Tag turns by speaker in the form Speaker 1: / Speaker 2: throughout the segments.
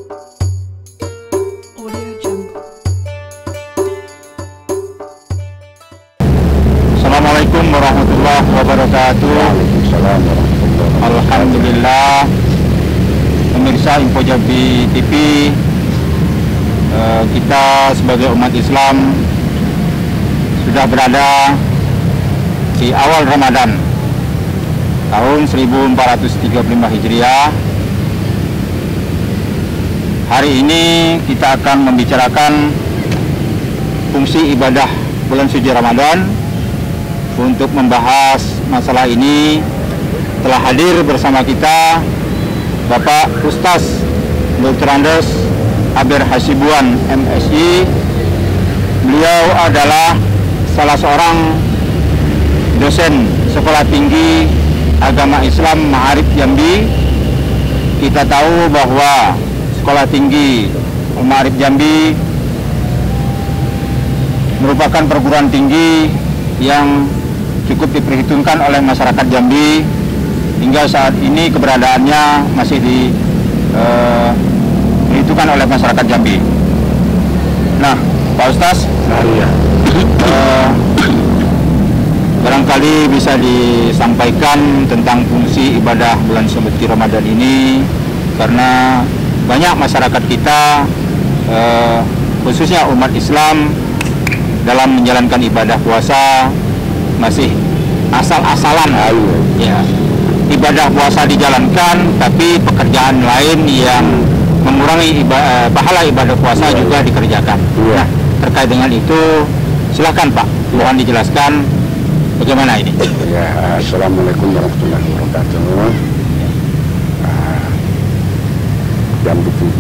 Speaker 1: Assalamualaikum warahmatullahi wabarakatuh. Alhamdulillah, pemirsa Info Jambi TV, kita sebagai umat Islam sudah berada di awal Ramadan tahun 1435 Hijriah. Hari ini kita akan membicarakan fungsi ibadah bulan suci Ramadan. Untuk membahas masalah ini telah hadir bersama kita Bapak Ustaz Dr. Andes Aber Hasibuan MSI. Beliau adalah salah seorang dosen Sekolah Tinggi Agama Islam Ma'arif Jambi. Kita tahu bahwa Sekolah Tinggi Ma'arif Jambi merupakan perguruan tinggi yang cukup diperhitungkan oleh masyarakat Jambi. Hingga saat ini keberadaannya masih diperhitungkan oleh masyarakat Jambi. Nah, Pak Ustaz, barangkali bisa disampaikan tentang fungsi ibadah bulan suci Ramadan ini, karena banyak masyarakat kita, khususnya umat Islam, dalam menjalankan ibadah puasa masih asal-asalan. Ya, ibadah puasa dijalankan, tapi pekerjaan lain yang mengurangi pahala ibadah puasa juga dikerjakan. Nah, terkait dengan itu, silakan Pak, mohon dijelaskan bagaimana ini.
Speaker 2: Ya, Assalamualaikum warahmatullahi wabarakatuh. Jambi TV,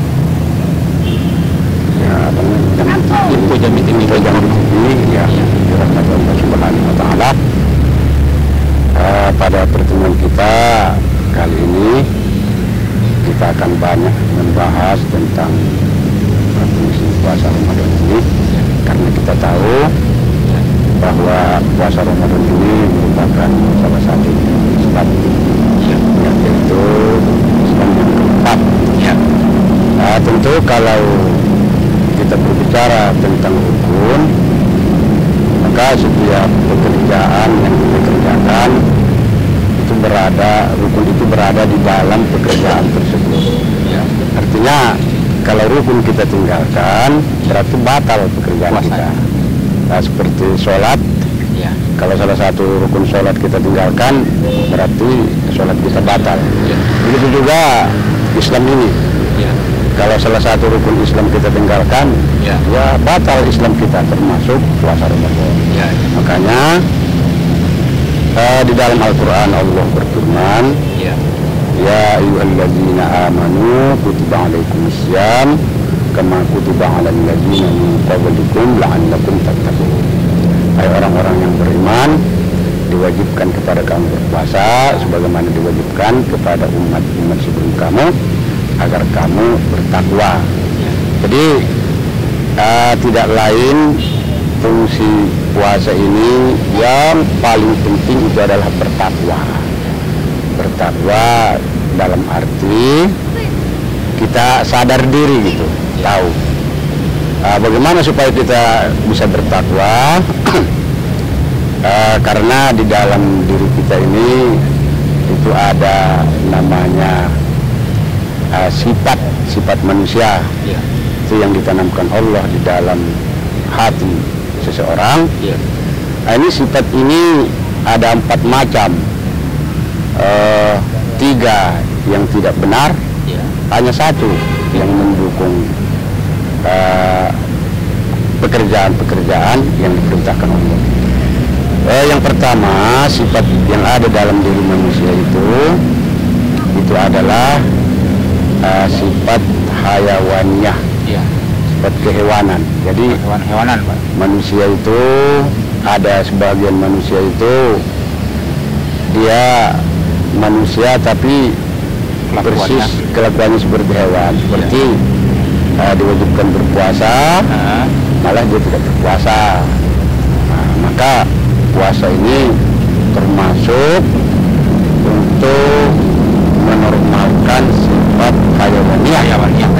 Speaker 2: ya, Jambi TV, ya, dirahmati Allah Subhanahu wa Ta'ala. Pada pertemuan kita kali ini, kita akan banyak membahas tentang fungsi puasa Ramadan ini, karena kita tahu bahwa puasa Ramadan ini merupakan salah satu Islam, yaitu Islam yang keempat. Tentu kalau kita berbicara tentang rukun, maka setiap pekerjaan yang kita kerjakan itu rukun itu berada di dalam pekerjaan tersebut. Artinya kalau rukun kita tinggalkan, berarti batal pekerjaan kita. Nah, seperti sholat, kalau salah satu rukun sholat kita tinggalkan, berarti sholat kita batal. Begitu juga Islam ini. Kalau salah satu rukun Islam kita tinggalkan, ya batal Islam kita, termasuk puasa Ramadan. Makanya di dalam Al-Quran Allah berfirman, ya ayyuhalladzina amanu kutiba alaikumussyam kama kutiba alal ladzina min qablikum la'allakum tattaqun. Hai orang-orang yang beriman, diwajibkan kepada kamu berpuasa sebagaimana diwajibkan kepada umat-umat sebelum kamu, agar kamu bertakwa. Jadi tidak lain, fungsi puasa ini yang paling penting itu adalah bertakwa. Bertakwa dalam arti kita sadar diri gitu, tahu bagaimana supaya kita bisa bertakwa. Karena di dalam diri kita ini itu ada namanya sifat manusia, itu yang ditanamkan Allah di dalam hati seseorang. Nah, ini sifat ini ada 4 macam, 3 yang tidak benar, hanya 1 yang mendukung pekerjaan-pekerjaan yang diperintahkan Allah. Yang pertama, sifat yang ada dalam diri manusia itu adalah sifat hayawaniyah, sifat kehewanan. Jadi hewanan, Pak. Manusia itu ada sebagian manusia itu dia manusia tapi persis kelakuannya seperti hewan, seperti diwajibkan berpuasa, malah dia tidak berpuasa. Maka puasa ini termasuk untuk menormalkan sifat hayawaniyah.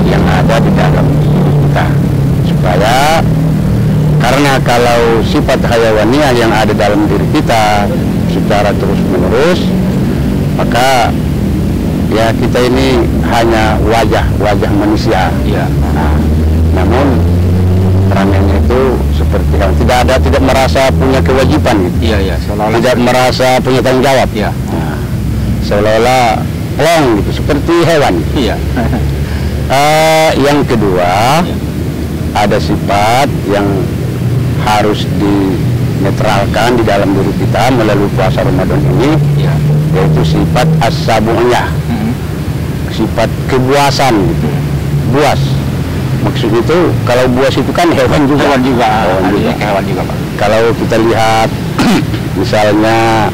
Speaker 2: ada di dalam diri kita, supaya karena kalau sifat hayawaniah yang ada dalam diri kita secara terus menerus, maka ya kita ini hanya wajah manusia.
Speaker 1: Ya.
Speaker 2: Nah, namun perangannya itu seperti yang tidak merasa punya kewajiban gitu.
Speaker 1: Iya, iya, seolah-olah
Speaker 2: Tidak merasa punya tanggung jawab.
Speaker 1: Iya.
Speaker 2: Nah, seolah-olah plong gitu, seperti hewan.
Speaker 1: Iya.
Speaker 2: Yang kedua, ada sifat yang harus dinetralkan di dalam diri kita melalui puasa Ramadan ini,
Speaker 1: Iya.
Speaker 2: yaitu sifat as-sabu'iyah, sifat kebuasan gitu. Buas. Maksud itu, kalau buas itu kan hewan juga.
Speaker 1: Hewan juga.
Speaker 2: Hewan juga.
Speaker 1: Hewan juga, Pak.
Speaker 2: Kalau kita lihat misalnya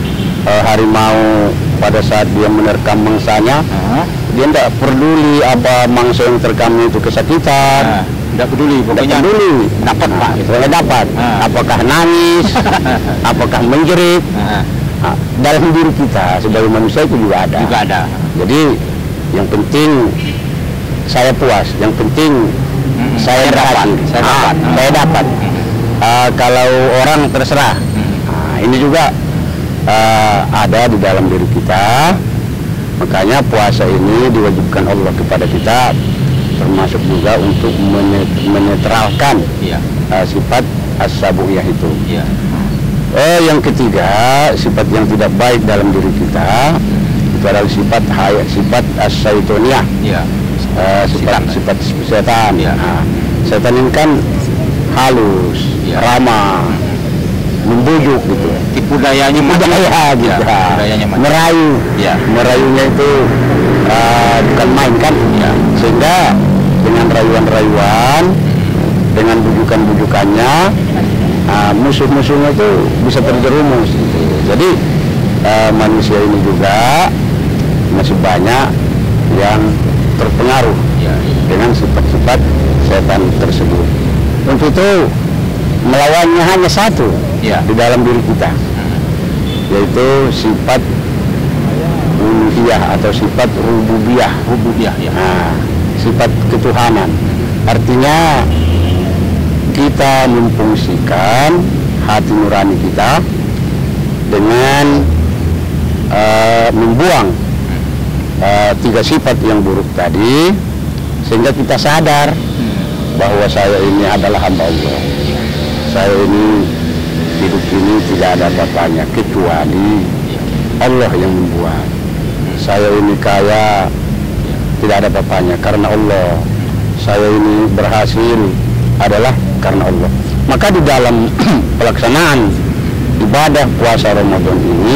Speaker 2: harimau pada saat dia menerkam mangsanya, dia tidak peduli apa mangsa yang terkam itu kesakitan.
Speaker 1: Tidak peduli, pokoknya dapat, Pak.
Speaker 2: Pokoknya dapat. Apakah nangis, apakah menjerit. Nah, dalam diri kita sebagai manusia itu juga ada.
Speaker 1: Juga ada.
Speaker 2: Jadi yang penting saya puas, yang penting saya berhasil, saya dapat. Kalau orang terserah. Nah, ini juga ada di dalam diri kita. Makanya puasa ini diwajibkan Allah kepada kita, termasuk juga untuk menetralkan sifat as-sabu'iyah itu.
Speaker 1: Iya.
Speaker 2: Yang ketiga, sifat yang tidak baik dalam diri kita itu adalah sifat as-syaitoniyah.
Speaker 1: Iya.
Speaker 2: Sifat setan.
Speaker 1: Ya.
Speaker 2: Nah, setan ini kan halus, ramah, membujuk gitu.
Speaker 1: Tipu dayanya
Speaker 2: gitu. Merayu.
Speaker 1: Ya.
Speaker 2: Merayunya itu bukan main kan.
Speaker 1: Ya.
Speaker 2: Sehingga dengan rayuan-rayuan, dengan bujukan-bujukannya, musuh-musuhnya itu bisa terjerumus. Jadi manusia ini juga masih banyak yang terpengaruh dengan sifat-sifat setan tersebut. Untuk itu melawannya hanya satu di dalam diri kita, yaitu sifat uluhiyah atau sifat rububiyah. Nah, sifat ketuhanan. Artinya kita memfungsikan hati nurani kita dengan membuang tiga sifat yang buruk tadi, sehingga kita sadar bahwa saya ini adalah hamba Allah. Saya ini hidup ini tidak ada apa-apanya kecuali Allah yang membuat. Saya ini kaya tidak ada apa-apanya karena Allah. Saya ini berhasil adalah karena Allah. Maka di dalam pelaksanaan ibadah puasa Ramadan ini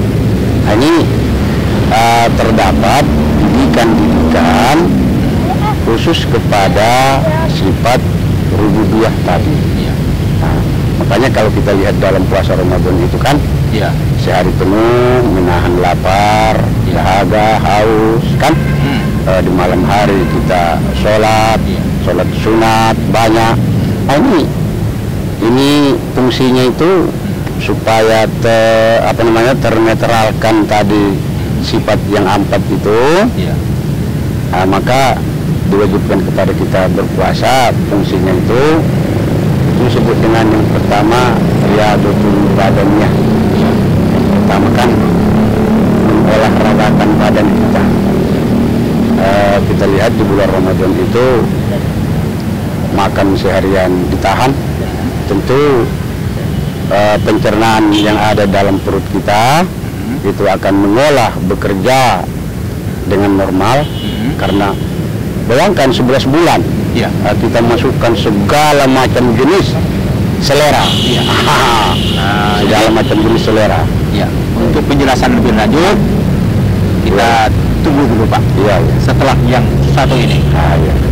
Speaker 2: terdapat didikan khusus kepada sifat rububiyah tadi. Nah, makanya kalau kita lihat dalam puasa Ramadan itu kan sehari penuh menahan lapar, dahaga, haus kan. Di malam hari kita sholat sunat banyak. Nah, ini fungsinya itu supaya ternetralkan tadi sifat yang empat itu. Nah, maka diwajibkan kepada kita berpuasa. Fungsinya itu disebut dengan yang pertama riyadatul badaniyah. Yang pertama kan mengolahragakan badan kita. Kita lihat di bulan Ramadan itu makan seharian ditahan, tentu pencernaan yang ada dalam perut kita itu akan mengolah, bekerja dengan normal. Karena bayangkan 11 bulan kita masukkan segala macam jenis selera, segala macam jenis selera.
Speaker 1: Untuk penjelasan lebih lanjut kita tunggu dulu, Pak. Setelah yang satu ini.